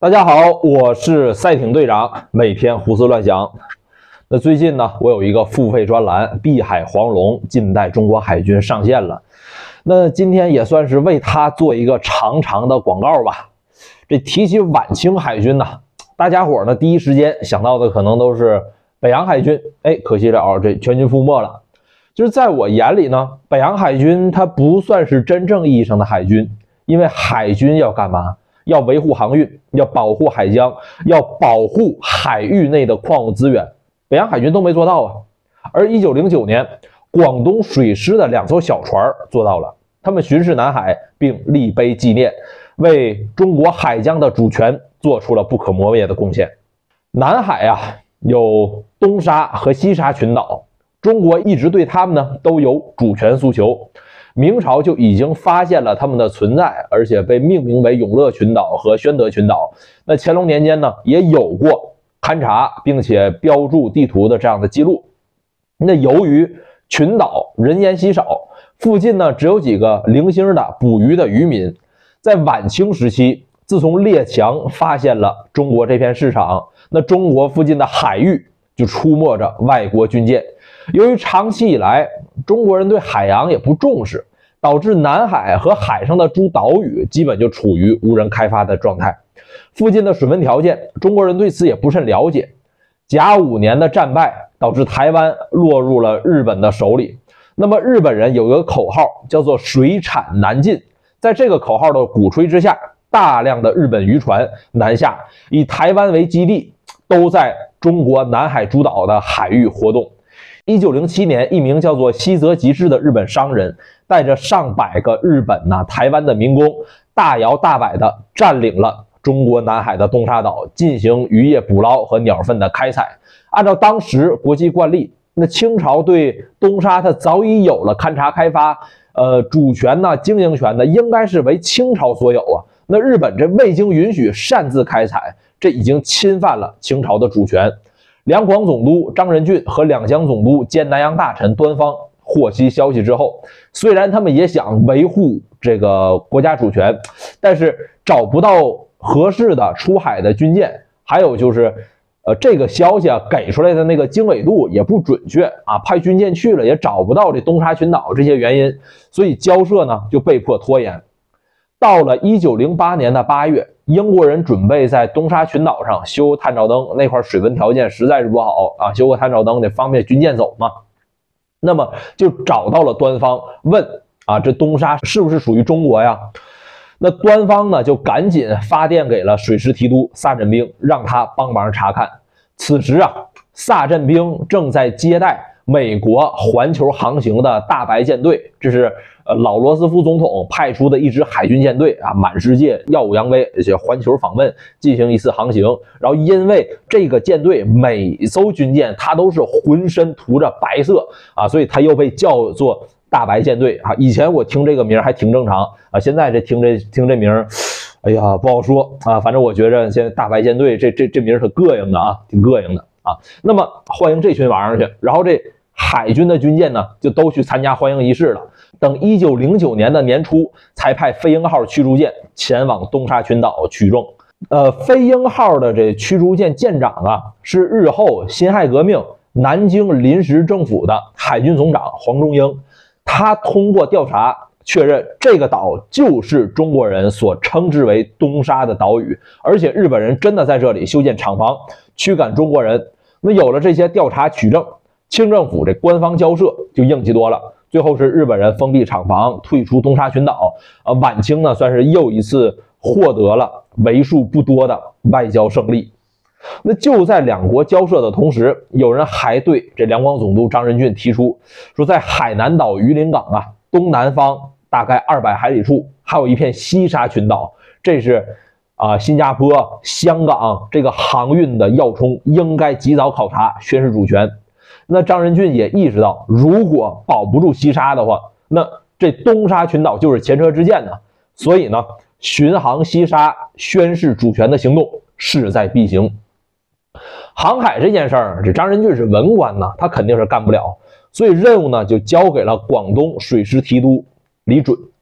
大家好，我是赛艇队长，每天胡思乱想。那最近呢，我有一个付费专栏《碧海黄龙近代中国海军》上线了。那今天也算是为它做一个长长的广告吧。这提起晚清海军呢，大家伙呢第一时间想到的可能都是北洋海军。可惜了，这全军覆没了。就是在我眼里呢，北洋海军它不算是真正意义上的海军，因为海军要干嘛？要维护航运，要保护海疆，要保护海域内的矿物资源，北洋海军都没做到啊。而1909年，广东水师的2艘小船做到了，他们巡视南海，并立碑纪念，为中国海疆的主权做出了不可磨灭的贡献。南海有东沙和西沙群岛，中国一直对他们呢都有主权诉求。明朝就已经发现了他们的存在，而且被命名为永乐群岛和宣德群岛。那乾隆年间呢，也有过勘察并且标注地图的这样的记录。那由于群岛人烟稀少，附近呢只有几个零星的捕鱼的渔民。在晚清时期，自从列强发现了中国这片市场，那中国附近的海域就出没着外国军舰。由于长期以来中国人对海洋也不重视，导致南海和海上的诸岛屿基本就处于无人开发的状态。附近的水文条件，中国人对此也不甚了解。甲午年的战败导致台湾落入了日本的手里。那么日本人有一个口号叫做水产南进，在这个口号的鼓吹之下，大量的日本渔船南下，以台湾为基地，都在中国南海诸岛的海域活动。1907年，一名叫做西泽吉之的日本商人，带着上百个日本台湾的民工，大摇大摆地占领了中国南海的东沙岛，进行渔业捕捞和鸟粪的开采。按照当时国际惯例，那清朝对东沙它早已有了勘察开发，主权经营权应该是为清朝所有啊。那日本这未经允许擅自开采，这已经侵犯了清朝的主权。两广总督张仁俊和两江总督兼南洋大臣端方获悉消息之后，虽然他们也想维护这个国家主权，但是找不到合适的出海的军舰，还有就是这个消息给出来的那个经纬度也不准确派军舰去了也找不到这东沙群岛，这些原因，所以交涉呢就被迫拖延。到了1908年的8月，英国人准备在东沙群岛上修探照灯，那块水文条件实在是不好修个探照灯得方便军舰走嘛。那么就找到了端方，问这东沙是不是属于中国呀？那端方呢就赶紧发电给了水师提督萨振兵，让他帮忙查看。此时萨振兵正在接待美国环球航行的大白舰队，这是老罗斯福总统派出的一支海军舰队满世界耀武扬威，而且环球访问进行一次航行。然后因为这个舰队每艘军舰它都是浑身涂着白色所以它又被叫做大白舰队以前我听这个名还挺正常现在听这名不好说反正我觉着现在大白舰队这名很膈应的挺膈应的那么欢迎这群玩意儿去，然后这海军的军舰呢就都去参加欢迎仪式了。等1909年的年初，才派飞鹰号驱逐舰前往东沙群岛取重。飞鹰号的这驱逐舰舰长是日后辛亥革命南京临时政府的海军总长黄中英。他通过调查确认，这个岛就是中国人所称之为东沙的岛屿，而且日本人真的在这里修建厂房，驱赶中国人。那有了这些调查取证，清政府这官方交涉就硬气多了。最后是日本人封闭厂房，退出东沙群岛。晚清呢算是又一次获得了为数不多的外交胜利。那就在两国交涉的同时，有人还对这两广总督张仁俊提出说，在海南岛榆林港东南方大概200海里处还有一片西沙群岛，这是新加坡、香港这个航运的要冲，应该及早考察，宣示主权。那张仁俊也意识到，如果保不住西沙的话，那这东沙群岛就是前车之鉴呢。所以呢，巡航西沙宣示主权的行动势在必行。航海这件事儿，这张仁俊是文官他肯定是干不了，所以任务呢就交给了广东水师提督李准。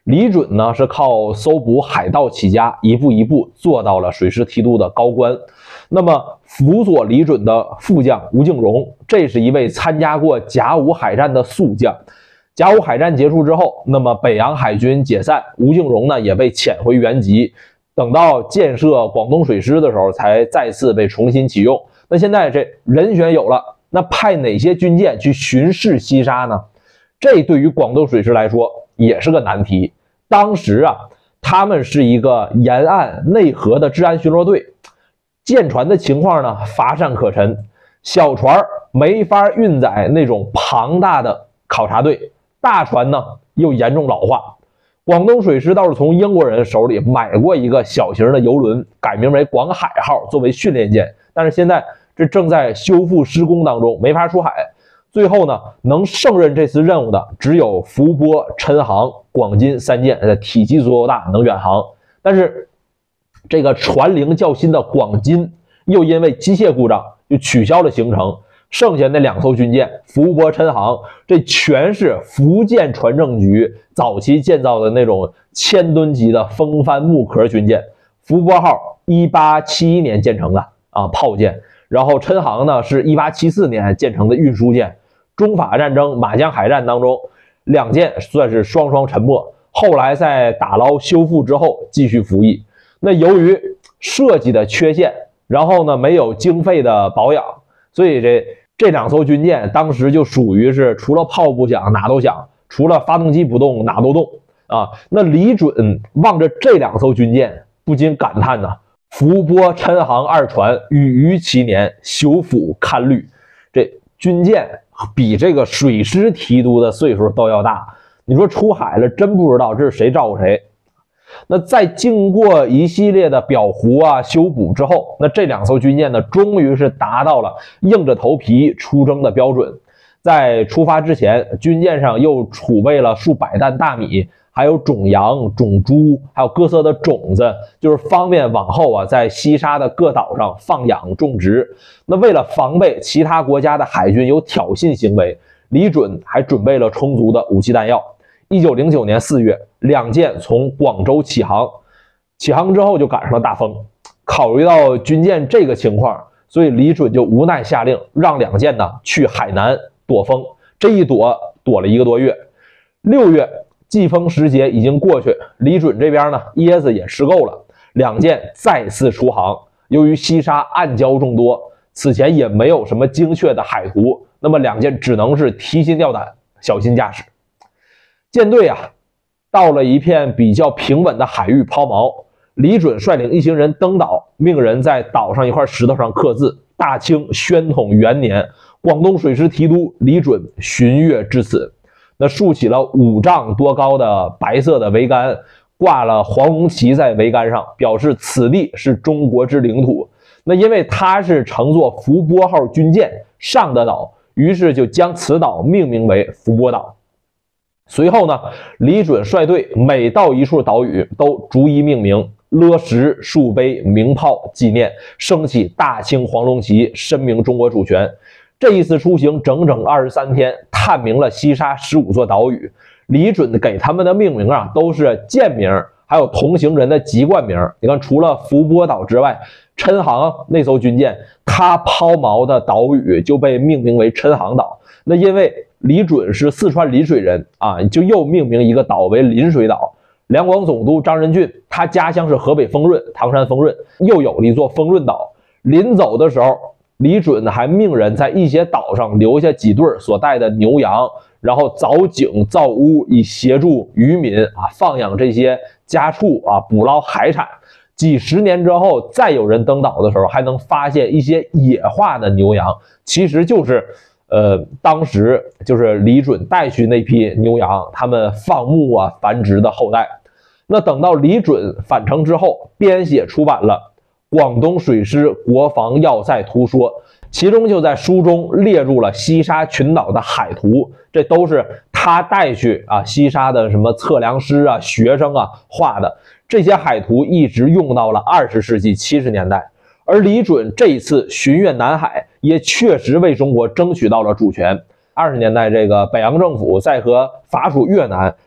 李准呢是靠搜捕海盗起家，一步一步做到了水师提督的高官。那么辅佐李准的副将吴敬荣，这是一位参加过甲午海战的宿将。甲午海战结束之后，那么北洋海军解散，吴敬荣呢也被遣回原籍。等到建设广东水师的时候，才再次被重新启用。那现在这人选有了，那派哪些军舰去巡视西沙呢？这对于广东水师来说也是个难题。当时啊，他们是一个沿岸内河的治安巡逻队，舰船的情况呢乏善可陈，小船没法运载那种庞大的考察队，大船呢又严重老化。广东水师倒是从英国人手里买过一个小型的游轮，改名为广海号，作为训练舰，但是现在这正在修复施工当中，没法出海。最后呢，能胜任这次任务的只有福波、琛航、广金三舰，体积足够大，能远航。但是这个船龄较新的广金又因为机械故障就取消了行程。剩下那2艘军舰福波、琛航，这全是福建船政局早期建造的那种1000吨级的风帆木壳军舰。福波号1871年建成的炮舰，然后琛航呢是1874年建成的运输舰。中法战争马江海战当中，2舰算是双双沉没，后来在打捞修复之后继续服役。那由于设计的缺陷，然后呢没有经费的保养，所以这2艘军舰当时就属于是除了炮不响哪都响，除了发动机不动哪都动啊。那李准望着这2艘军舰，不禁感叹呢：福波、琛航2船羽于其年，朽腐堪虑。这军舰比这个水师提督的岁数都要大，你说出海了真不知道这是谁照顾谁。那在经过一系列的裱糊修补之后，那这2艘军舰呢终于是达到了硬着头皮出征的标准。在出发之前，军舰上又储备了数百担大米，还有种羊、种猪，还有各色的种子，就是方便往后在西沙的各岛上放养种植。那为了防备其他国家的海军有挑衅行为，李准还准备了充足的武器弹药。1909年4月，2舰从广州起航，起航之后就赶上了大风。考虑到军舰这个情况，所以李准就无奈下令让2舰呢去海南躲风。这一躲了1个多月。6月季风时节已经过去，李准这边呢椰子也吃够了，2舰再次出航。由于西沙暗礁众多，此前也没有什么精确的海图，那么2舰只能是提心吊胆，小心驾驶。舰队到了一片比较平稳的海域抛锚，李准率领一行人登岛，命人在岛上一块石头上刻字：大清宣统元年，广东水师提督李准巡阅至此。那竖起了5丈多高的白色的桅杆，挂了黄龙旗在桅杆上，表示此地是中国之领土。那因为它是乘坐福波号军舰上的岛，于是就将此岛命名为福波岛。随后呢，李准率队每到一处岛屿都逐一命名，勒石、树碑、鸣炮纪念，升起大清黄龙旗，申明中国主权。这一次出行整整23天，探明了西沙15座岛屿。李准给他们的命名都是舰名，还有同行人的籍贯名。你看，除了福波岛之外，琛航那艘军舰它抛锚的岛屿就被命名为琛航岛。那因为李准是四川临水人就又命名一个岛为临水岛。两广总督张仁俊他家乡是河北丰润，唐山丰润，又有了一座丰润岛。临走的时候，李准还命人在一些岛上留下几对所带的牛羊，然后凿井造屋，以协助渔民放养这些家畜捕捞海产。几十年之后，再有人登岛的时候，还能发现一些野化的牛羊，其实就是当时就是李准带去那批牛羊，他们放牧繁殖的后代。那等到李准返程之后，编写出版了《广东水师国防要塞图说》，其中就在书中列入了西沙群岛的海图，这都是他带去西沙的什么测量师学生画的。这些海图一直用到了20世纪70年代。而李准这一次巡阅南海，也确实为中国争取到了主权。20年代，这个北洋政府在和法属越南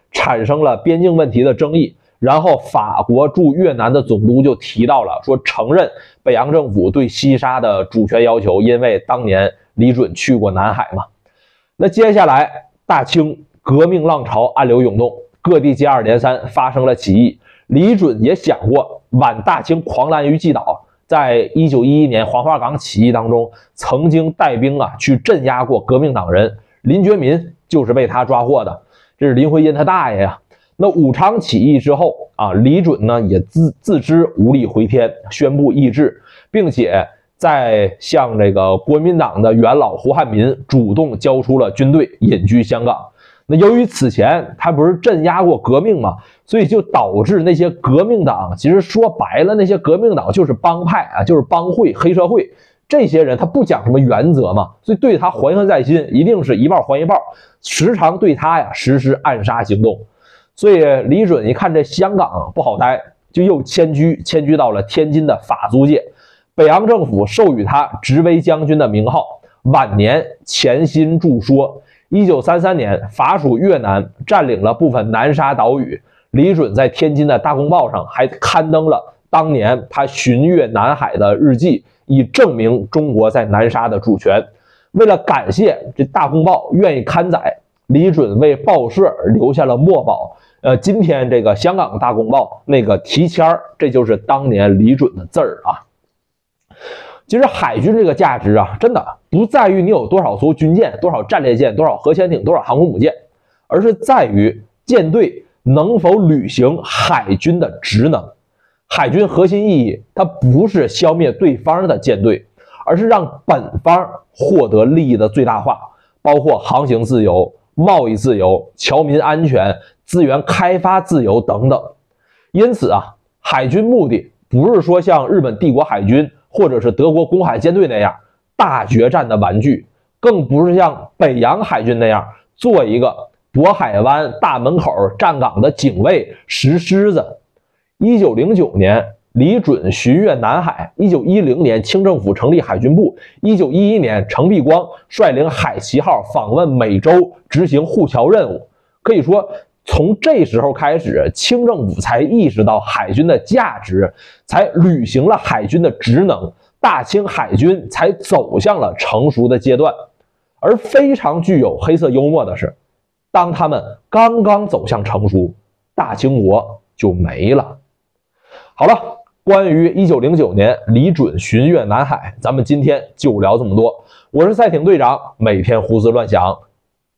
产生了边境问题的争议。然后法国驻越南的总督就提到了，说承认北洋政府对西沙的主权要求，因为当年李准去过南海嘛。那接下来大清革命浪潮暗流涌动，各地接二连三发生了起义。李准也想过挽大清狂澜于既倒，在1911年黄花岗起义当中，曾经带兵去镇压过革命党人林觉民，就是被他抓获的，这是林徽因他大爷呀。那武昌起义之后李准呢也自知无力回天，宣布易帜，并且在向这个国民党的元老胡汉民主动交出了军队，隐居香港。那由于此前他不是镇压过革命吗？所以就导致那些革命党，其实说白了，那些革命党就是帮派就是帮会、黑社会。这些人他不讲什么原则嘛，所以对他怀恨在心，一定是一半还一半，时常对他实施暗杀行动。所以李准一看这香港不好待，就又迁居到了天津的法租界。北洋政府授予他执威将军的名号，晚年潜心著说。1933年，法属越南占领了部分南沙岛屿，李准在天津的大公报上还刊登了当年他巡阅南海的日记，以证明中国在南沙的主权。为了感谢这大公报愿意刊载，李准为报社留下了墨宝。今天这个香港大公报那个题签，这就是当年李准的字儿啊。其实海军这个价值真的不在于你有多少艘军舰、多少战列舰、多少核潜艇、多少航空母舰，而是在于舰队能否履行海军的职能。海军核心意义，它不是消灭对方的舰队，而是让本方获得利益的最大化，包括航行自由、贸易自由、侨民安全、资源开发自由等等。因此海军目的不是说像日本帝国海军或者是德国公海舰队那样大决战的玩具，更不是像北洋海军那样做一个渤海湾大门口站岗的警卫石狮子。1909年李准巡阅南海，1910年清政府成立海军部，1911年程璧光率领海旗号访问美洲执行护侨任务。可以说从这时候开始，清政府才意识到海军的价值，才履行了海军的职能，大清海军才走向了成熟的阶段。而非常具有黑色幽默的是，当他们刚刚走向成熟，大清国就没了。好了，关于1909年李准巡阅南海，咱们今天就聊这么多。我是赛艇队长，每天胡思乱想。